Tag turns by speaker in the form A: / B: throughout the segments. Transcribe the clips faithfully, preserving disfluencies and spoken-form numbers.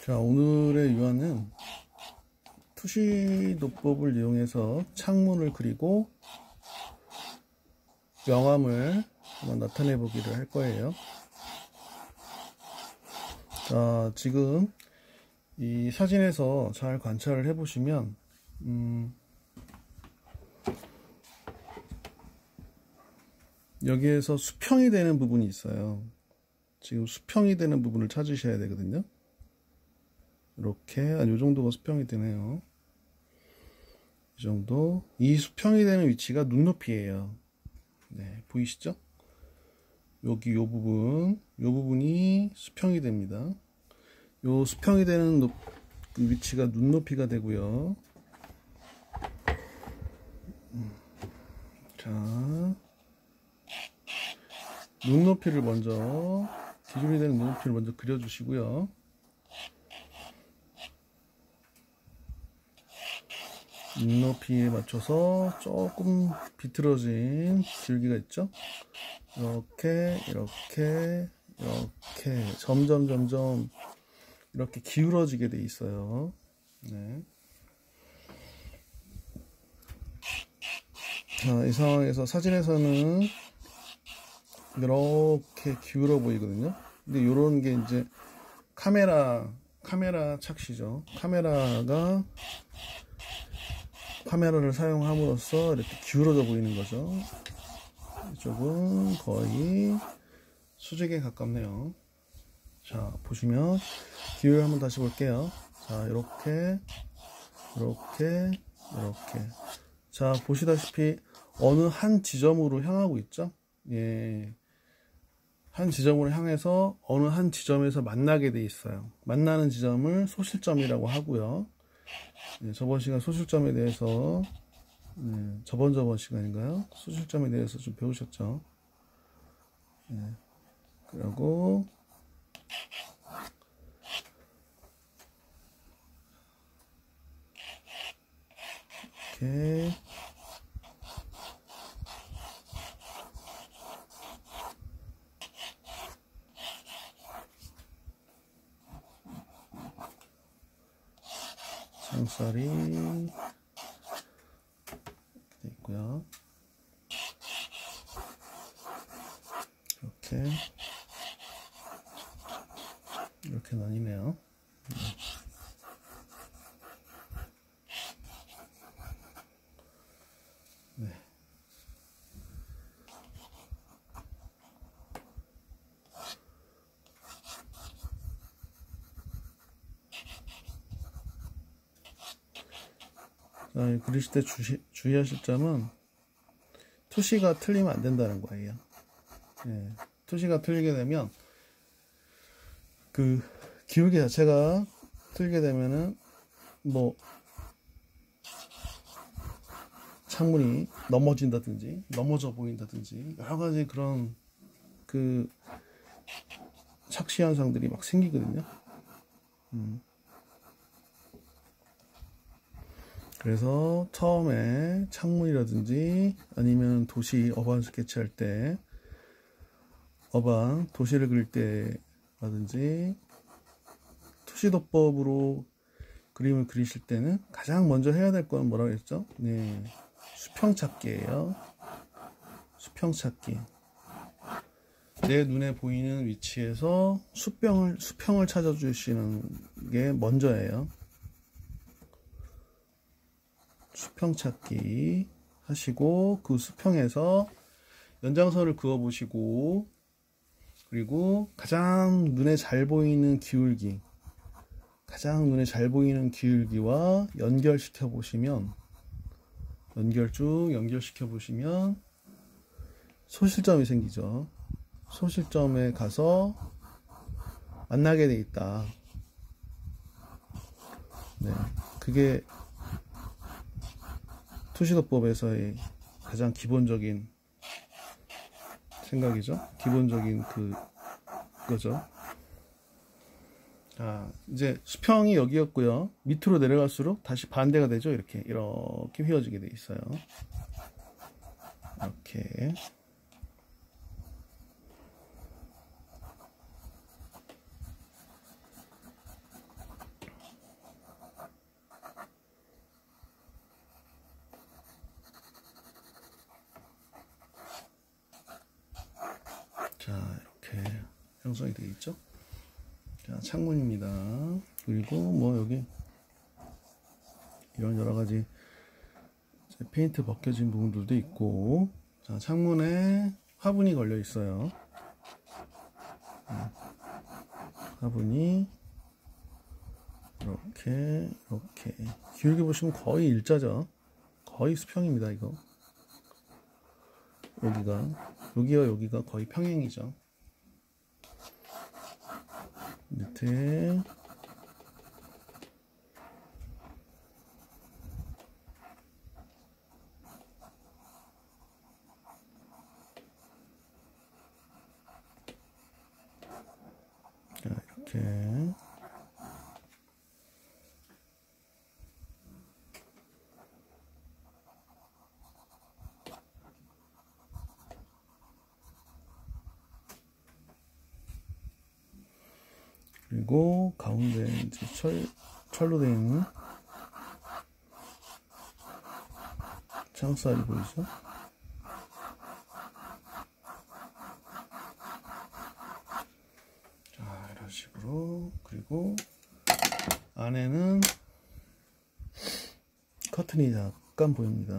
A: 자, 오늘의 유아는 투시도법을 이용해서 창문을 그리고 명암을 한번 나타내 보기를 할 거예요. 자, 지금 이 사진에서 잘 관찰을 해 보시면 음, 여기에서 수평이 되는 부분이 있어요. 지금 수평이 되는 부분을 찾으셔야 되거든요. 이렇게 한 요 정도가 수평이 되네요. 이 정도. 이 수평이 되는 위치가 눈높이에요. 네, 보이시죠? 여기 요 부분, 요 부분이 수평이 됩니다. 요 수평이 되는 높, 그 위치가 눈높이가 되고요. 자, 눈높이를 먼저, 기준이 되는 눈높이를 먼저 그려주시고요. 눈높이에 맞춰서 조금 비틀어진 줄기가 있죠. 이렇게 이렇게 이렇게 점점 점점 이렇게 기울어지게 돼 있어요. 네. 자, 이 상황에서 사진에서는 이렇게 기울어 보이거든요. 근데 이런 게 이제 카메라 카메라 착시죠. 카메라가 카메라를 사용함으로써 이렇게 기울어져 보이는 거죠. 이쪽은 거의 수직에 가깝네요. 자, 보시면 기울 한번 다시 볼게요. 자, 이렇게 이렇게 이렇게. 자, 보시다시피 어느 한 지점으로 향하고 있죠. 예, 한 지점으로 향해서 어느 한 지점에서 만나게 돼 있어요. 만나는 지점을 소실점이라고 하고요. 네, 저번 시간 소실점에 대해서 네, 저번 저번 시간인가요? 소실점에 대해서 좀 배우셨죠? 네, 그리고 이렇게 창살이 이렇게 돼 있고요. 이렇게 이렇게 나뉘네요. 네. 자, 그리실 때 주시, 주의하실 점은 투시가 틀리면 안 된다는 거예요. 네. 투시가 틀리게 되면 그 기울기 자체가 틀리게 되면은 뭐 창문이 넘어진다든지 넘어져 보인다든지 여러 가지 그런 그 착시 현상들이 막 생기거든요. 음. 그래서 처음에 창문이라든지 아니면 도시 어반 스케치 할 때 어반 도시를 그릴 때라든지 투시도법으로 그림을 그리실 때는 가장 먼저 해야 될 건 뭐라고 했죠? 네, 수평 찾기예요. 수평 찾기. 내 눈에 보이는 위치에서 수평을 수평을 찾아주시는 게 먼저예요. 수평 찾기 하시고 그 수평에서 연장선을 그어 보시고 그리고 가장 눈에 잘 보이는 기울기 가장 눈에 잘 보이는 기울기와 연결시켜 보시면 연결 쭉 연결시켜 보시면 소실점이 생기죠. 소실점에 가서 만나게 돼 있다. 네, 그게 투시도법에서의 가장 기본적인 생각이죠. 기본적인 그 거죠. 자, 이제 수평이 여기였고요. 밑으로 내려갈수록 다시 반대가 되죠. 이렇게 이렇게 휘어지게 돼 있어요. 이렇게. 형성이 되어 있죠. 자, 창문입니다. 그리고 뭐 여기 이런 여러 가지 페인트 벗겨진 부분들도 있고, 자, 창문에 화분이 걸려 있어요. 화분이 이렇게 이렇게 길게 보시면 거의 일자죠. 거의 수평입니다. 이거 여기가 여기와 여기가 거의 평행이죠. 밑에 자, 이렇게 그리고 가운데 이제 철, 철로 되어 있는 창살이 보이죠? 자, 이런 식으로. 그리고 안에는 커튼이 약간 보입니다.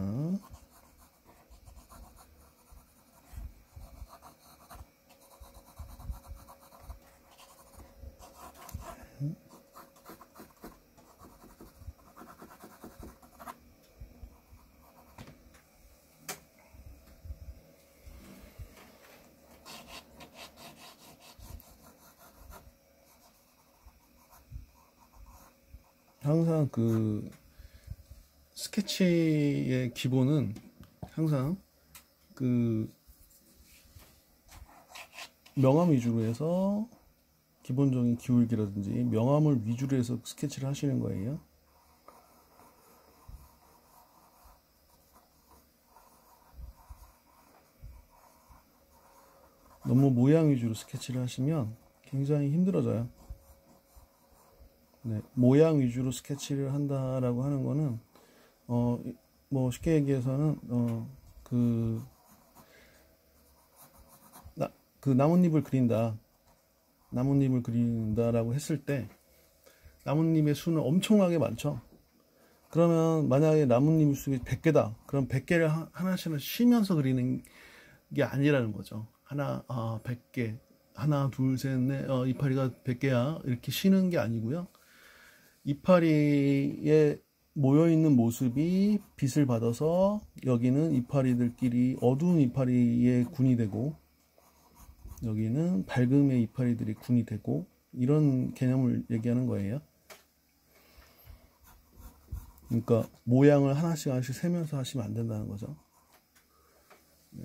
A: 항상 그 스케치의 기본은 항상 그 명암 위주로 해서 기본적인 기울기라든지 명암을 위주로 해서 스케치를 하시는 거예요. 너무 모양 위주로 스케치를 하시면 굉장히 힘들어져요. 네, 모양 위주로 스케치를 한다라고 하는 거는 어, 뭐 쉽게 얘기해서는 어, 그, 나, 그 나뭇잎을 그린다, 나뭇잎을 그린다라고 했을 때 나뭇잎의 수는 엄청나게 많죠. 그러면 만약에 나뭇잎 수가 백 개다. 그럼 백 개를 하나씩은 쉬면서 그리는 게 아니라는 거죠. 하나, 아, 백 개. 하나, 둘, 셋, 넷, 어, 이파리가 백 개야. 이렇게 쉬는 게 아니고요. 이파리에 모여있는 모습이 빛을 받아서 여기는 이파리들끼리 어두운 이파리의 군이 되고, 여기는 밝음의 이파리들이 군이 되고, 이런 개념을 얘기하는 거예요. 그러니까 모양을 하나씩 하나씩 세면서 하시면 안 된다는 거죠. 네.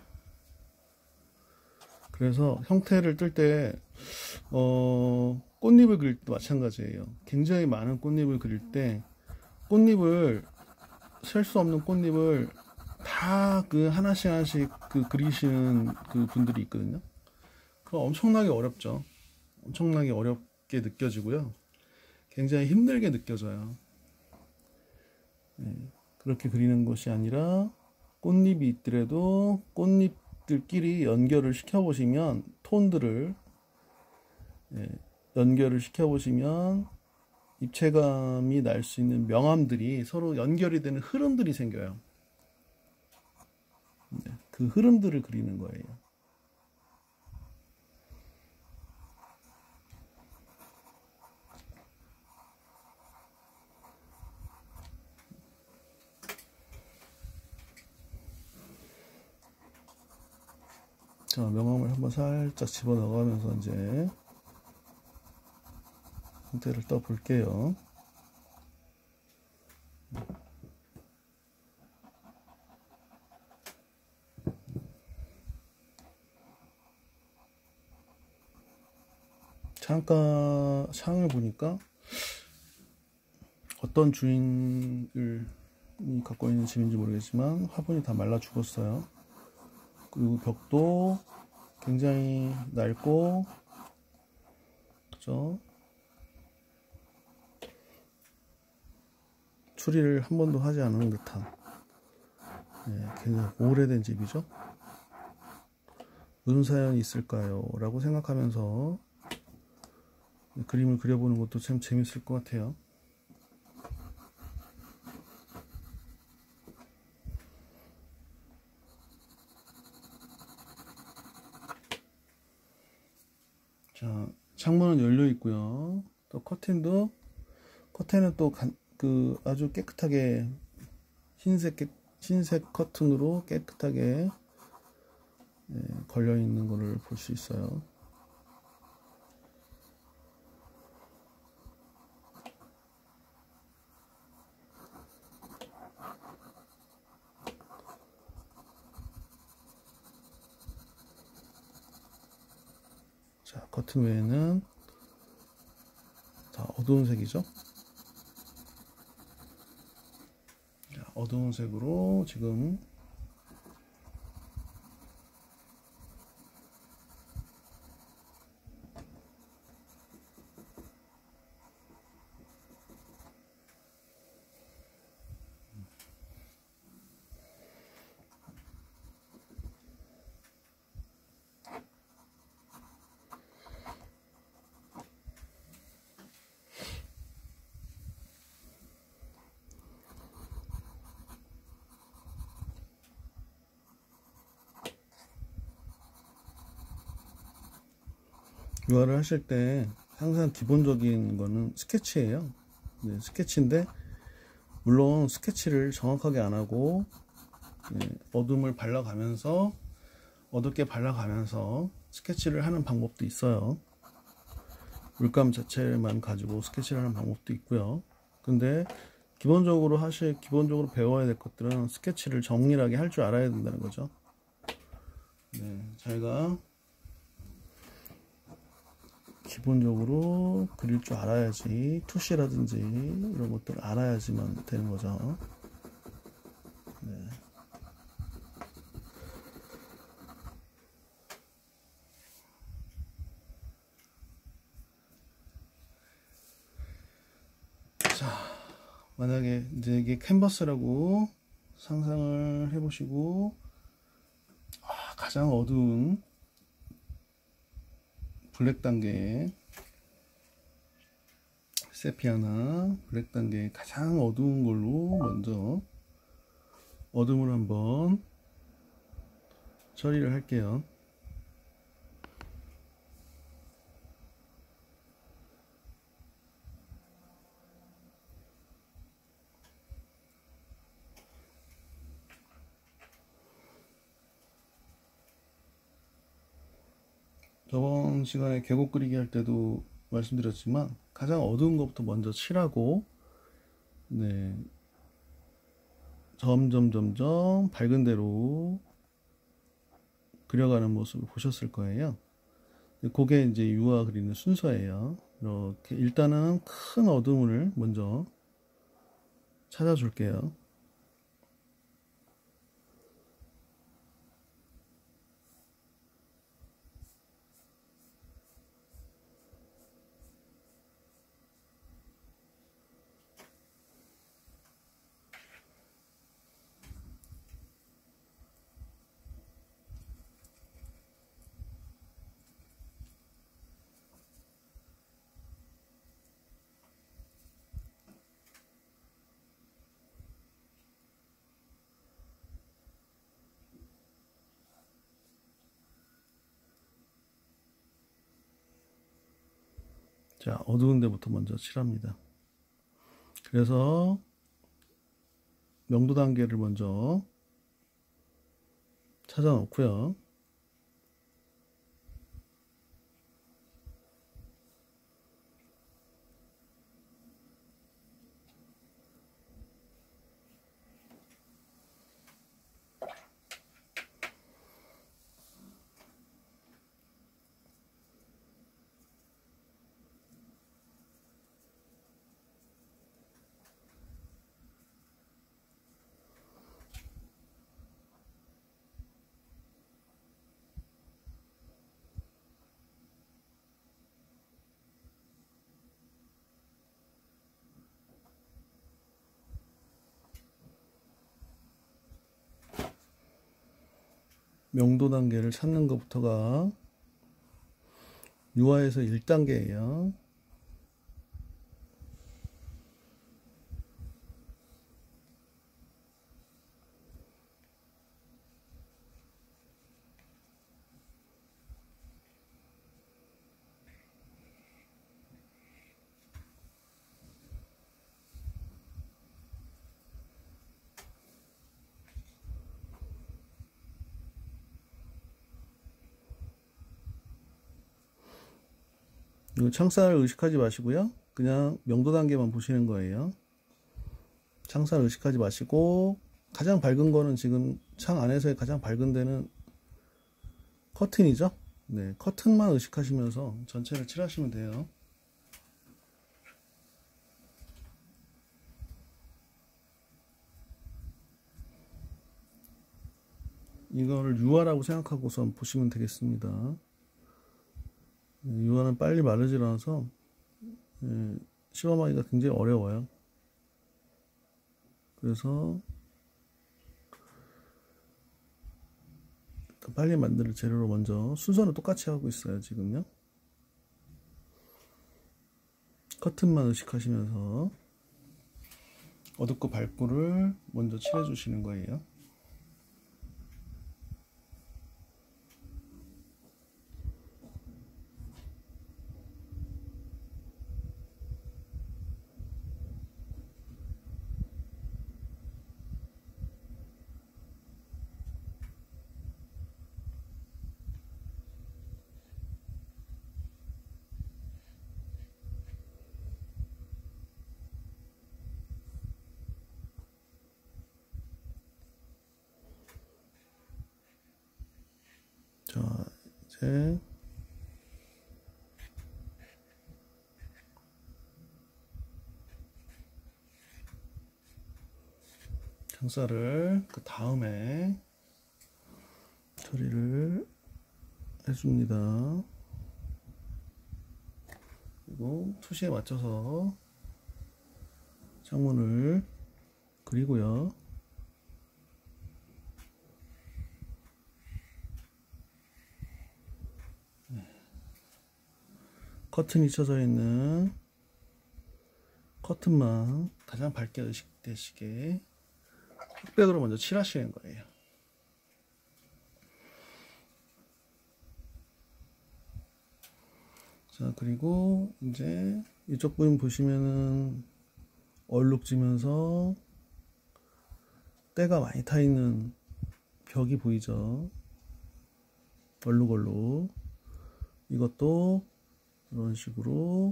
A: 그래서 형태를 뜰 때 어, 꽃잎을 그릴 때도 마찬가지예요. 굉장히 많은 꽃잎을 그릴 때 꽃잎을 셀 수 없는 꽃잎을 다 그 하나씩 하나씩 그 그리시는 그 분들이 있거든요. 그거 엄청나게 어렵죠. 엄청나게 어렵게 느껴지고요. 굉장히 힘들게 느껴져요. 네, 그렇게 그리는 것이 아니라 꽃잎이 있더라도 꽃잎들끼리 연결을 시켜보시면 톤들을 네, 연결을 시켜보시면 입체감이 날 수 있는 명암들이 서로 연결이 되는 흐름들이 생겨요. 네, 그 흐름들을 그리는 거예요. 자, 명암을 한번 살짝 집어넣어가면서 이제 형태를 떠 볼게요. 창가, 창을 보니까 어떤 주인을 갖고 있는 집인지 모르겠지만 화분이 다 말라 죽었어요. 그리고 벽도 굉장히 낡고, 그죠? 수리를 한 번도 하지 않은 듯한, 네, 굉장히 오래된 집이죠. 무슨 사연이 있을까요? 라고 생각하면서 그림을 그려보는 것도 참 재밌을 것 같아요. 자, 창문은 열려 있고요. 또 커튼도, 커튼은 또 그 아주 깨끗하게 흰색, 흰색 커튼으로 깨끗하게 예, 걸려 있는 것을 볼 수 있어요. 자, 커튼 외에는 다 어두운 색이죠. 자, 어두운 색으로 지금 유화를 하실 때 항상 기본적인 거는 스케치예요. 네, 스케치인데 물론 스케치를 정확하게 안 하고 네, 어둠을 발라가면서 어둡게 발라가면서 스케치를 하는 방법도 있어요. 물감 자체만 가지고 스케치를 하는 방법도 있고요. 근데 기본적으로 하실 기본적으로 배워야 될 것들은 스케치를 정밀하게 할 줄 알아야 된다는 거죠. 네, 저희가 기본적으로 그릴 줄 알아야지, 투시라든지 이런 것들을 알아야지만 되는 거죠. 네. 자, 만약에 이제 이게 캔버스라고 상상을 해보시고 아, 가장 어두운 블랙 단계의 세피아나 블랙 단계의 가장 어두운 걸로 먼저 어둠을 한번 처리를 할게요. 저번 시간에 계곡 그리기 할 때도 말씀드렸지만 가장 어두운 것부터 먼저 칠하고 네, 점점 점점 밝은 대로 그려가는 모습을 보셨을 거예요. 그게 이제 유화 그리는 순서예요. 이렇게 일단은 큰 어둠을 먼저 찾아줄게요. 자, 어두운 데부터 먼저 칠합니다. 그래서 명도 단계를 먼저 찾아 놓고요. 명도 단계를 찾는 것부터가 유화에서 일 단계예요. 창살을 의식하지 마시고요. 그냥 명도 단계만 보시는 거예요. 창살을 의식하지 마시고 가장 밝은 거는 지금 창 안에서의 가장 밝은 데는 커튼이죠. 네, 커튼만 의식하시면서 전체를 칠하시면 돼요. 이거를 유화라고 생각하고선 보시면 되겠습니다. 유화는 빨리 마르지 않아서 시험하기가 굉장히 어려워요. 그래서 빨리 만들 재료로 먼저 순서는 똑같이 하고 있어요. 지금요. 커튼만 의식하시면서 어둡고 밝고를 먼저 칠해 주시는 거예요. 자, 이제 창살을 그 다음에 처리를 해줍니다. 그리고 투시에 맞춰서 창문을 그리고요. 커튼이 쳐져 있는 커튼만 가장 밝게 의식되시게 흑백으로 먼저 칠하시는 거예요. 자, 그리고 이제 이쪽 부분 보시면은 얼룩지면서 때가 많이 타 있는 벽이 보이죠? 얼룩얼룩. 이것도 이런 식으로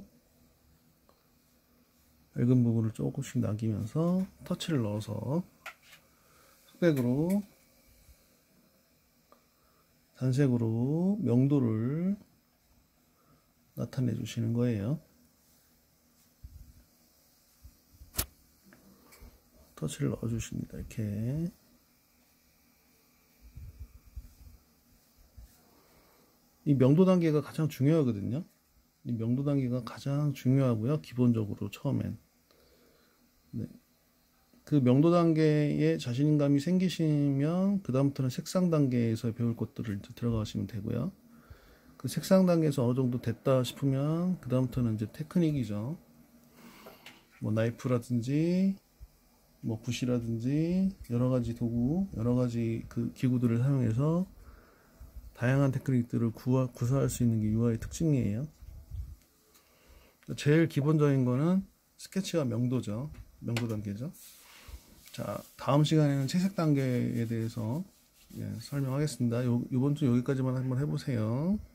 A: 밝은 부분을 조금씩 남기면서 터치를 넣어서 흑백으로 단색으로 명도를 나타내 주시는 거예요. 터치를 넣어 주십니다. 이렇게 이 명도 단계가 가장 중요하거든요. 이 명도 단계가 가장 중요하고요. 기본적으로 처음엔 네. 그 명도 단계에 자신감이 생기시면 그 다음부터는 색상 단계에서 배울 것들을 들어가시면 되고요. 그 색상 단계에서 어느 정도 됐다 싶으면 그 다음부터는 이제 테크닉이죠. 뭐 나이프라든지 뭐 붓이라든지 여러 가지 도구, 여러 가지 그 기구들을 사용해서 다양한 테크닉들을 구하, 구사할 수 있는 게 유화의 특징이에요. 제일 기본적인 거는 스케치와 명도죠. 명도 단계죠. 자, 다음 시간에는 채색 단계에 대해서 예, 설명하겠습니다. 요, 이번 주 여기까지만 한번 해보세요.